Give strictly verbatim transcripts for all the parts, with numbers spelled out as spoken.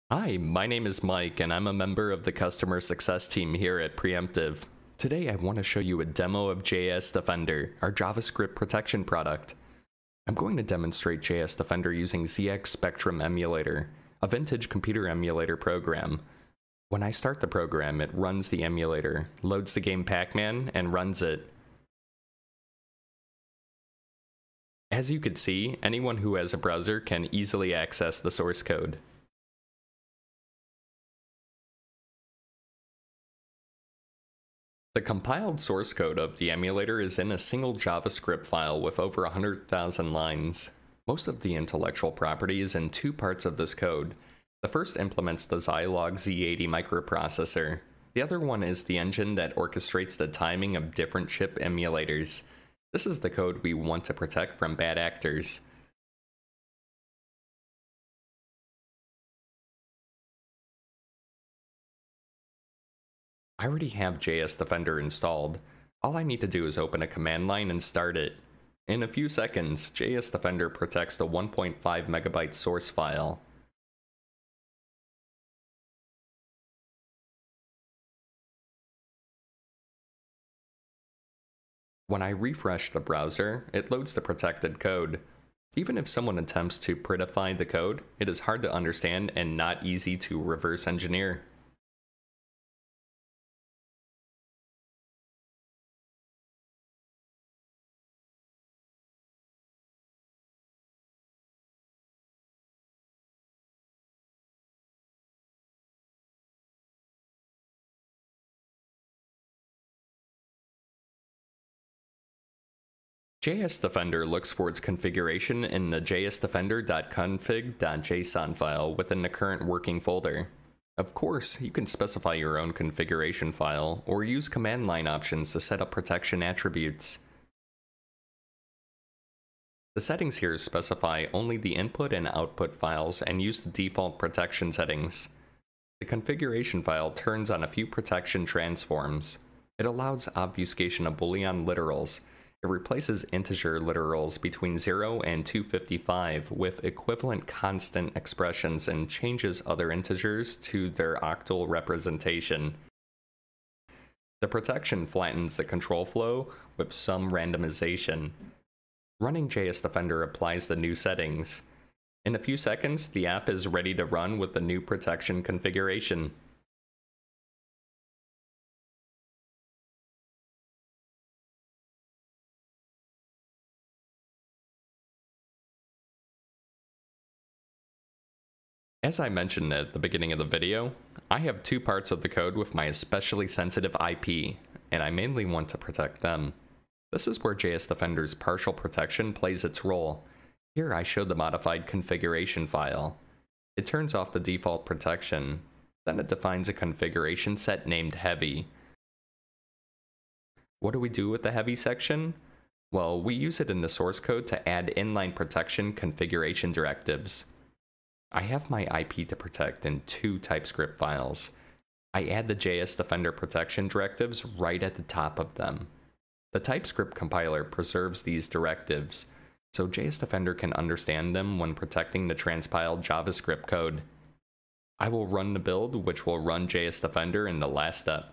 Hi, my name is Mike, and I'm a member of the customer success team here at PreEmptive. Today I want to show you a demo of JSDefender, our JavaScript protection product. I'm going to demonstrate JSDefender using Z X Spectrum Emulator, a vintage computer emulator program. When I start the program, it runs the emulator, loads the game Pac-Man, and runs it. As you can see, anyone who has a browser can easily access the source code. The compiled source code of the emulator is in a single JavaScript file with over one hundred thousand lines. Most of the intellectual property is in two parts of this code. The first implements the Zilog Z eighty microprocessor. The other one is the engine that orchestrates the timing of different chip emulators. This is the code we want to protect from bad actors. I already have JSDefender installed. All I need to do is open a command line and start it. In a few seconds, JSDefender protects the one point five megabyte source file. When I refresh the browser, it loads the protected code. Even if someone attempts to prettify the code, it is hard to understand and not easy to reverse engineer. JSDefender looks for its configuration in the jsdefender.config.json file within the current working folder. Of course, you can specify your own configuration file, or use command line options to set up protection attributes. The settings here specify only the input and output files and use the default protection settings. The configuration file turns on a few protection transforms. It allows obfuscation of Boolean literals. It replaces integer literals between zero and two fifty-five with equivalent constant expressions and changes other integers to their octal representation. The protection flattens the control flow with some randomization. Running JSDefender applies the new settings. In a few seconds, the app is ready to run with the new protection configuration. As I mentioned at the beginning of the video, I have two parts of the code with my especially sensitive I P, and I mainly want to protect them. This is where JSDefender's partial protection plays its role. Here I show the modified configuration file. It turns off the default protection. Then it defines a configuration set named heavy. What do we do with the heavy section? Well, we use it in the source code to add inline protection configuration directives. I have my I P to protect in two TypeScript files. I add the JSDefender protection directives right at the top of them. The TypeScript compiler preserves these directives, so JSDefender can understand them when protecting the transpiled JavaScript code. I will run the build, which will run JSDefender in the last step.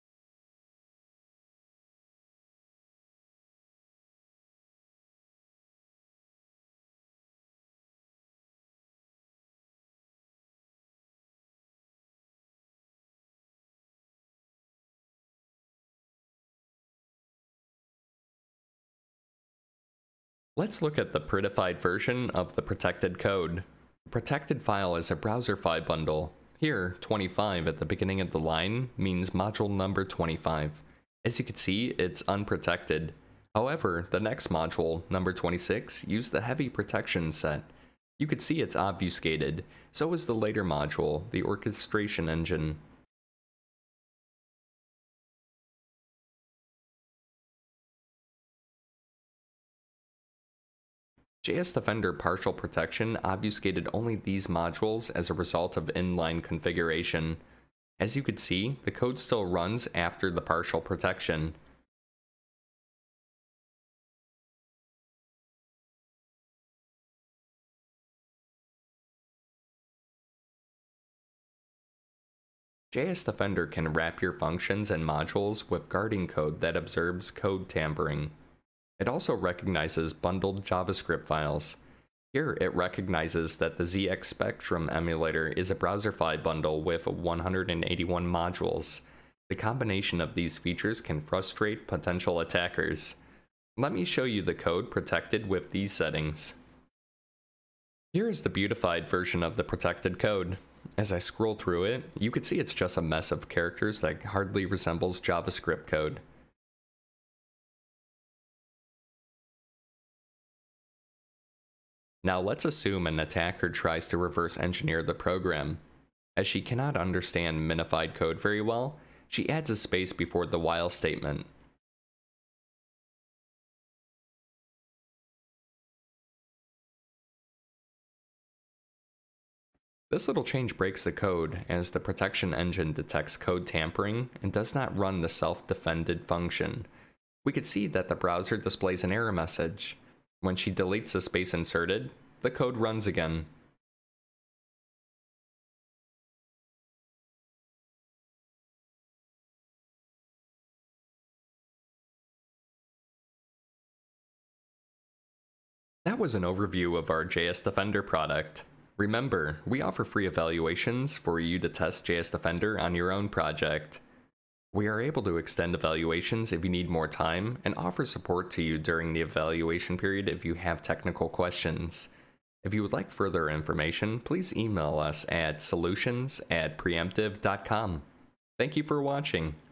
Let's look at the prettified version of the protected code. The protected file is a browser file bundle. Here, twenty-five at the beginning of the line means module number twenty-five. As you can see, it's unprotected. However, the next module, number twenty-six, used the heavy protection set. You could see it's obfuscated. So is the later module, the orchestration engine. JSDefender partial protection obfuscated only these modules as a result of inline configuration. As you could see, the code still runs after the partial protection. JSDefender can wrap your functions and modules with guarding code that observes code tampering. It also recognizes bundled JavaScript files. Here it recognizes that the Z X Spectrum emulator is a browserify bundle with one hundred eighty-one modules. The combination of these features can frustrate potential attackers. Let me show you the code protected with these settings. Here is the beautified version of the protected code. As I scroll through it, you can see it's just a mess of characters that hardly resembles JavaScript code. Now let's assume an attacker tries to reverse engineer the program. As she cannot understand minified code very well, she adds a space before the while statement. This little change breaks the code, as the protection engine detects code tampering and does not run the self-defended function. We could see that the browser displays an error message. When she deletes the space inserted, the code runs again. That was an overview of our JSDefender product. Remember, we offer free evaluations for you to test JSDefender on your own project. We are able to extend evaluations if you need more time, and offer support to you during the evaluation period if you have technical questions. If you would like further information, please email us at solutions at preemptive dot com. Thank you for watching.